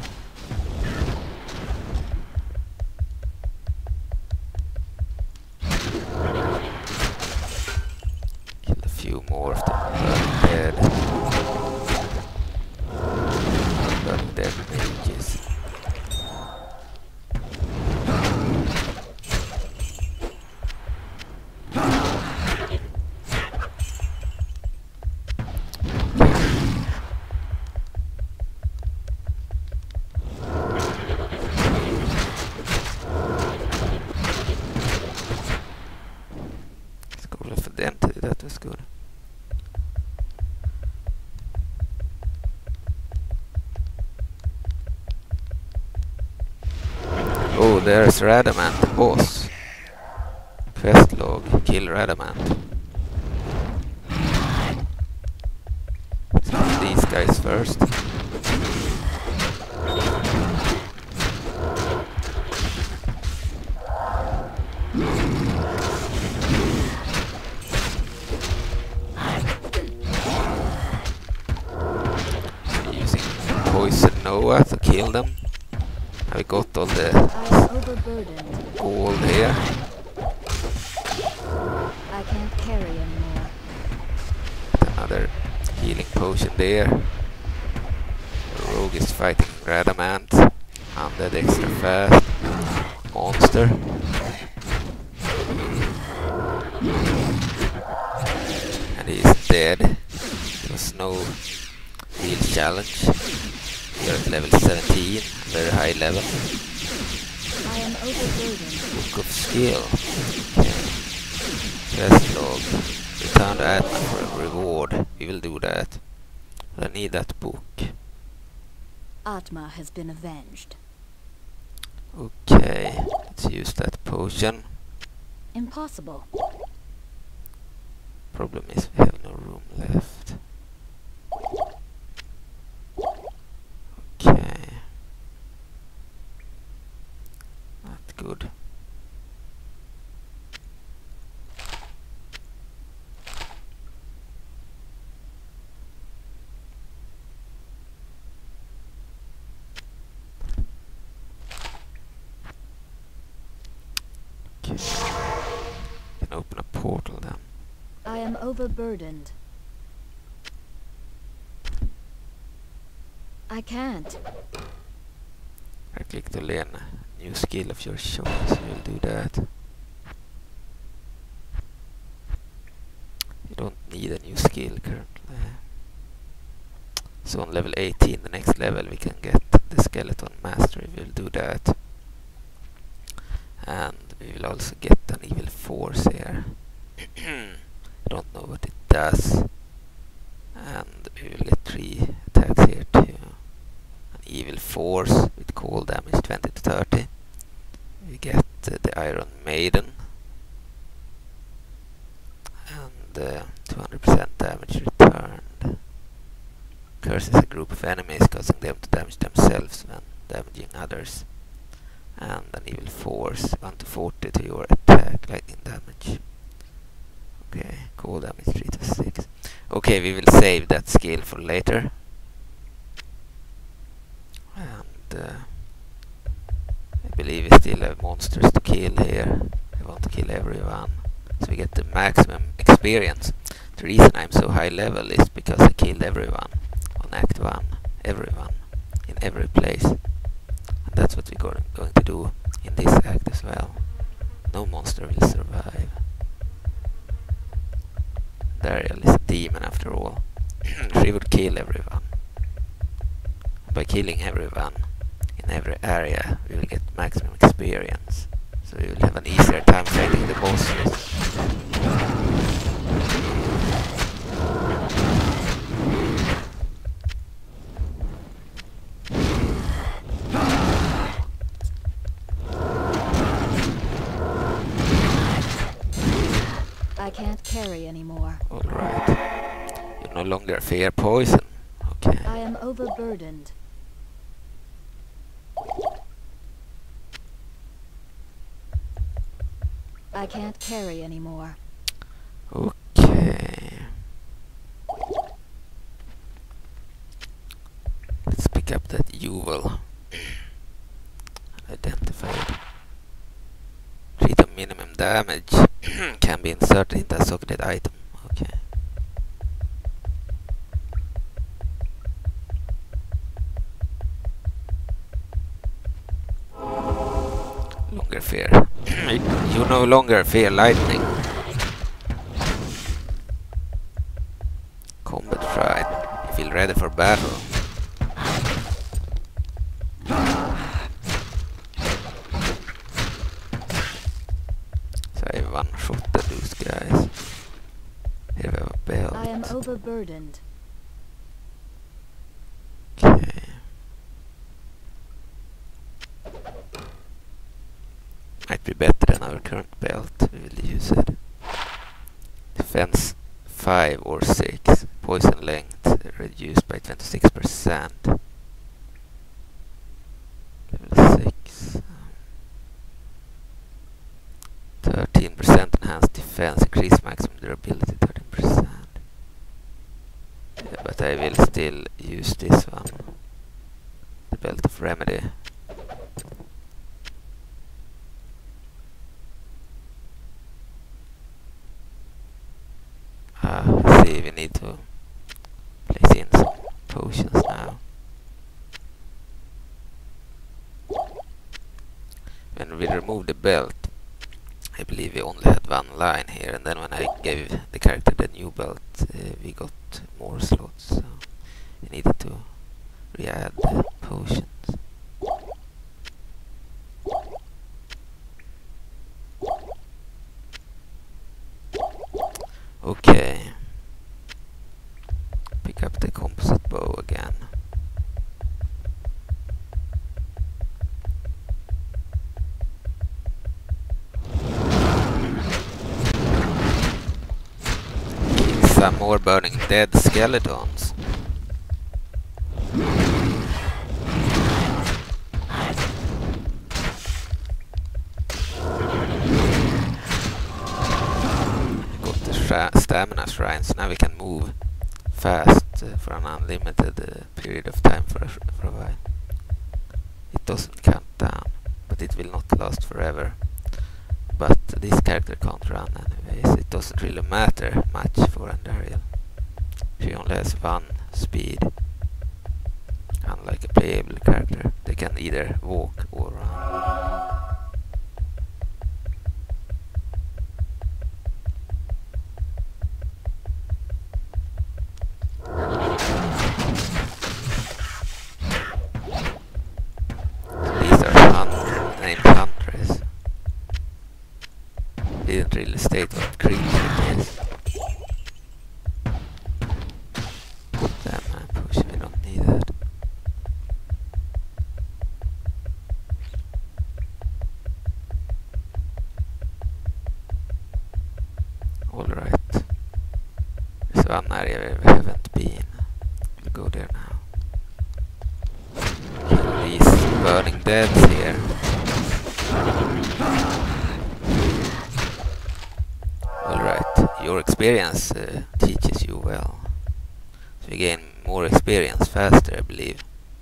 Kill a few more of them. Burning dead. Burning dead mages. Scroll for the entity, that was good. Oh, there's Radament, the boss. Quest log, kill Radament. Let's kill these guys first. Using Poison Noah to kill them. I got all the I am overburdened. gold here. I can't carry anymore. Another healing potion there. The rogue is fighting Radament. Undead extra fast. Monster. And he's dead. There was no real challenge. We are at level seventeen, very high level. I am overburdened. Book of skill. Okay. Quest log. Return to Atman for a reward. We will do that. But I need that book. Atma has been avenged. Okay, let's use that potion. Impossible. Problem is we have no room left. Okay. Not good. Okay. Can open a portal then. I am overburdened. I can't. I click to learn a new skill of your choice. You'll do that. You don't need a new skill currently. So on level eighteen, the next level, we can get the skeleton mastery. We'll do that. And we will also get an evil force here. I don't know what it does. And we will get three attacks here too. An evil force with cold damage twenty to thirty. We get uh, the Iron Maiden. And uh, two hundred percent damage returned. Curses a group of enemies, causing them to damage themselves when damaging others. And an evil force, one to forty to your attack, lightning damage. Okay, cold damage three to six. Okay, we will save that skill for later. And uh, I believe we still have monsters to kill here. I want to kill everyone, so we get the maximum experience. The reason I'm so high level is because I killed everyone on Act one. Everyone, in every place. And that's what we're going, going to do in this act as well. No monster will survive. Andariel is a demon after all. She would kill everyone. By killing everyone in every area, we will get maximum experience. So we will have an easier time fighting the bosses. I can't carry anymore. Alright. You no longer fear poison. Okay. I am overburdened. I can't carry anymore. Okay. Let's pick up that Jewel. Identified. Treat of minimum damage can be inserted into a socketed item. Okay. Longer fear. You no longer fear lightning. Combat fright. You feel ready for battle. So I one-shotted those guys. Here we have a belt. I am overburdened. Okay. Might be better than our current belt. We will use it. Defense five or six. Poison length reduced by twenty-six percent. Level six. thirteen percent enhanced defense. Increase maximum durability thirteen percent. Yeah, but I will still use this one. The Belt of Remedy. Ah, see, we need to place in some potions now. When we remove the belt, I believe we only had one line here, and then when I gave the character the new belt, uh, we got more slots, so we needed to re-add the potions. Okay. Pick up the composite bow again. Kill some more burning dead skeletons. Stamina shrines. Now we can move fast uh, for an unlimited uh, period of time for a, for a while. It doesn't count down, but it will not last forever. But this character can't run anyways. It doesn't really matter much for Andariel. She only has one speed. Unlike a playable character, they can either walk or run. didn't really state what creature it is. That man push, we don't need that. Alright. There's one area we haven't been. We'll go there now. Kill these burning deads here. Alright, your experience uh, teaches you well. So you gain more experience faster, I believe.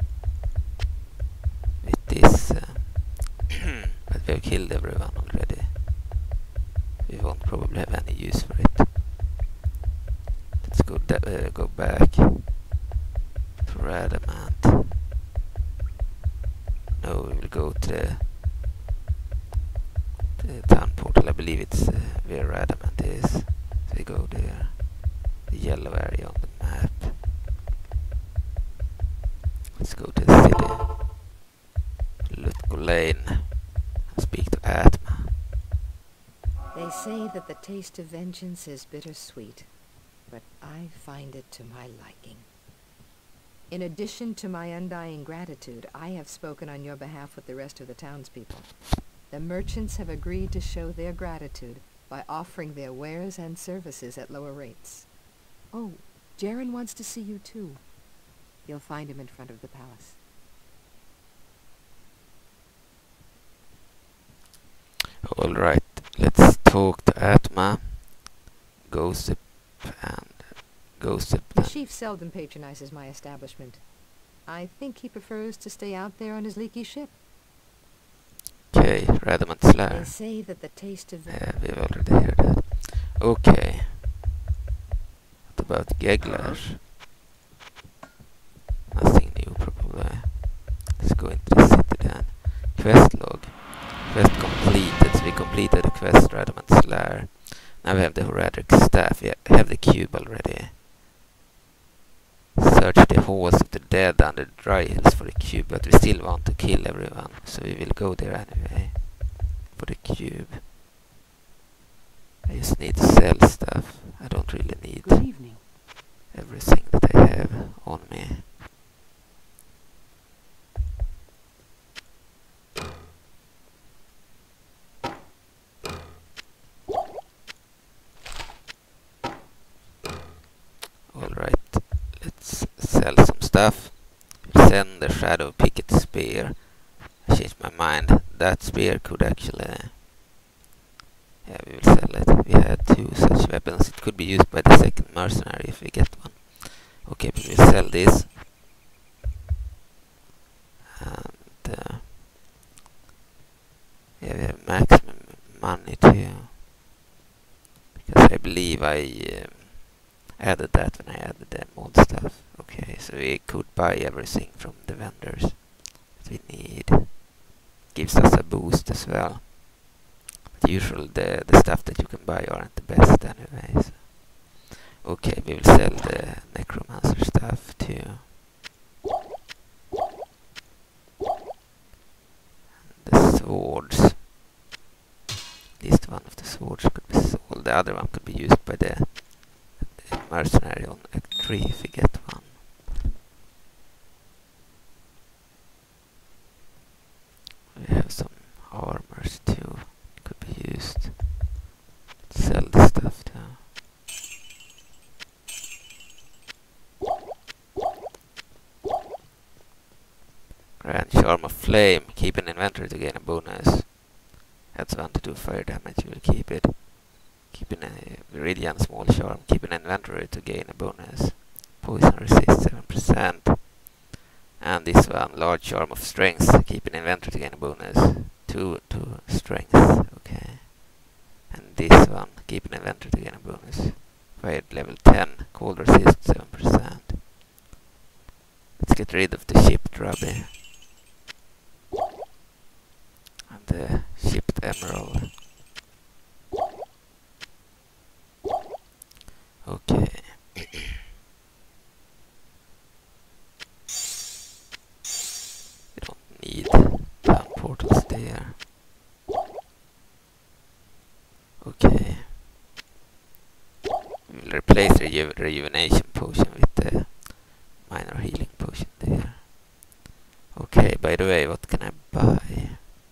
With this. Uh, but we have killed everyone already. We won't probably have any use for it. Let's go uh, go back to Radament. No, we will go to the, the town portal. I believe it's uh, where Radament is. So we go there. The yellow area on the map. Let's go to the city. Lutko Lane. And speak to Atma. They say that the taste of vengeance is bittersweet, but I find it to my liking. In addition to my undying gratitude, I have spoken on your behalf with the rest of the townspeople. The merchants have agreed to show their gratitude by offering their wares and services at lower rates. Oh, Jaren wants to see you too. You'll find him in front of the palace. Alright, let's talk to Atma, Gossip, and Gossip. The chief seldom patronizes my establishment. I think he prefers to stay out there on his leaky ship. Okay, Radament's They Lair. say that the taste of... Yeah, we've already heard that. Okay. What about Geglash? Nothing new, probably. Let's go into the city then. Quest log. Quest completed. So we completed the quest Radament's Lair. Now we have the Horadric staff. We have the cube already. Search the halls of the dead under the dry hills for the cube, but we still want to kill everyone, so we will go there anyway for the cube. I just need to sell stuff. I don't really need Good evening. everything that I have on me. Alright, let's sell some stuff. Send the Shadow Picket Spear. I changed my mind. That spear could actually... Yeah, we will sell it. We had two such weapons. It could be used by the second mercenary if we get one. Okay, we will sell this. And... Uh, yeah, we have maximum money too. Because I believe I... Um, added that when I added the mod stuff. Okay, so we could buy everything from the vendors that we need. Gives us a boost as well. But usually the, the stuff that you can buy aren't the best anyways. Okay, we will sell the necromancer stuff too. And the swords. At least one of the swords could be sold. The other one could be used by the mercenary on Act three if we get one. We have some armors too. Could be used. Sell the stuff too. Grand Charm of Flame. Keep an inventory to gain a bonus. That's one to do fire damage. You will keep it. Keep in a Viridian small charm. Keep an inventory to gain a bonus. Poison resist seven percent. And this one, large charm of strength. Keep an inventory to gain a bonus. two to strength. Okay. And this one, keep an inventory to gain a bonus. Fire level ten. Cold resist seven percent. Let's get rid of the shipped ruby. And the shipped emerald. Okay. We don't need town portals there. Okay. replace the reju rejuvenation potion with the minor healing potion there. Okay, by the way, what can I buy?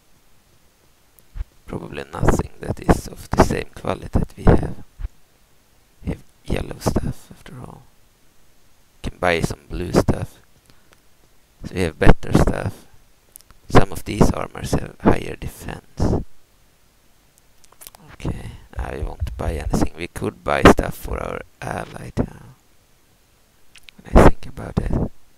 Probably nothing that is of the same quality that we have. We have yellow stuff after all. Can buy some blue stuff. So we have better stuff. Some of these armors have higher defense. Okay, I won't buy anything. We could buy stuff for our ally now. When I think about it.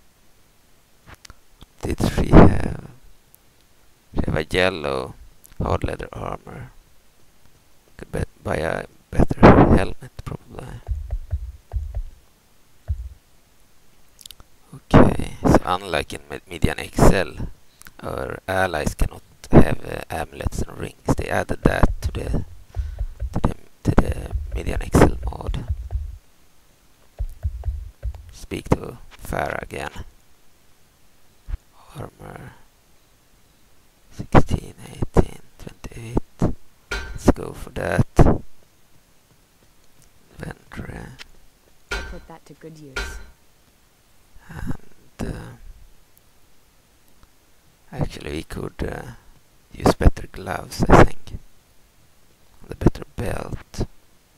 Did she have? She have a yellow hard leather armor. Could bet buy a better helmet probably. Okay, so unlike in Med Median X L, our allies cannot have uh, amulets and rings. They added that to the to the to the Median X L mod. Speak to Farah again. Armor sixteen, eighteen, twenty-eight. Let's go for that. Inventory. I put that to good use. And uh, actually we could uh, use better gloves, I think. And a better belt.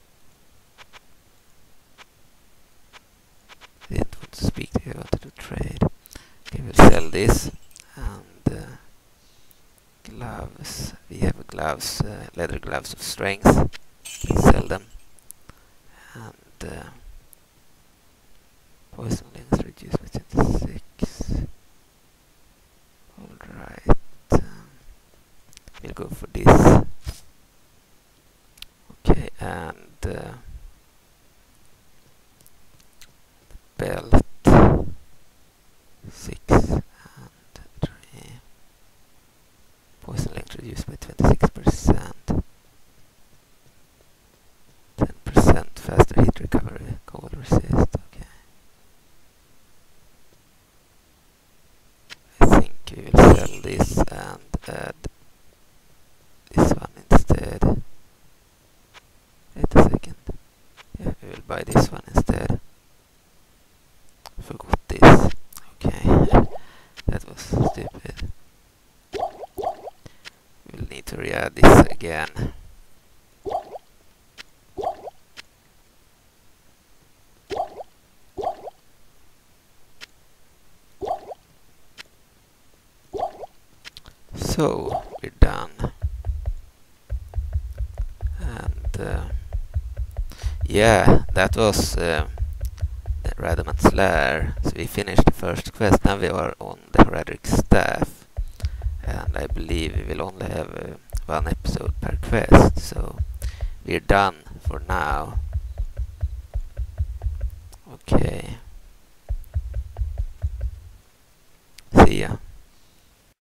Didn't want to speak to you, I wanted to trade. Okay, we'll sell this. And uh, gloves. We have gloves, uh, leather gloves of strength. Let's sell them. And uh, poison links reduced by twenty-six. Alright. Um, we'll go for this. Okay, and uh, the belt. Six and three. Poison link reduced by twenty-six percent. ten percent faster heat recovery. Cold resist. Okay. I think we will sell this and add this one instead. Wait a second. Yeah, we will buy this one instead. Forgot this. Okay. That was stupid. We'll need to re-add this again. So, we're done. And uh, yeah, that was uh, the Radament's Lair. So we finished the first quest. Now we are on the Heraldic Staff. And I believe we will only have uh, one episode per quest. So we're done for now.